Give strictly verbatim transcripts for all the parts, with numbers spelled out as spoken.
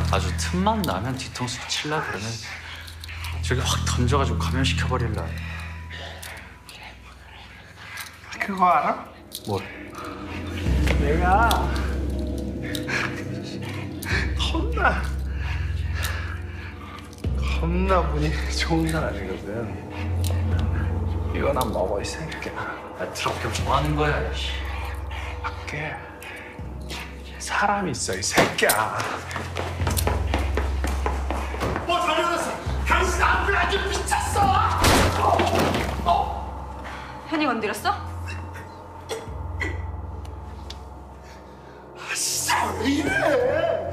아주 틈만 나면 뒤통수 칠라 그러면 저기 확 던져가지고 감염시켜버릴라. 그거 알아? 뭘? 내가 겁나 겁나 분이 좋은 사람이거든. 이거 난 먹어, 이 새끼야. 나 드럽게 뭐 하는 거야? 밖에 사람이 있어, 이 새끼야. 뭐 잘못했어? 당신 앞에 아주 미쳤어! 현이 건드렸어? 아, 진짜 왜 이래?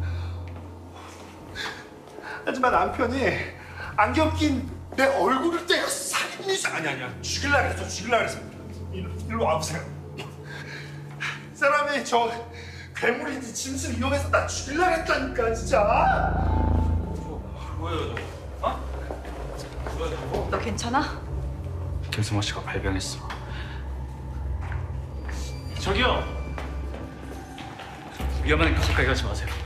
하지만 남편이 안경 낀 내 얼굴을 때려 살인미수 아니 아니야 죽일라 그랬어 죽일라 그랬어. 일로, 일로 와보세요. 사람이 저 괴물인지 짐승 이용해서 나 죽일라 했다니까 진짜. 뭐예요, 너? 어? 너 괜찮아? 김승호 씨가 발병했어. 저기요. 위험하니까 가까이 가지 마세요.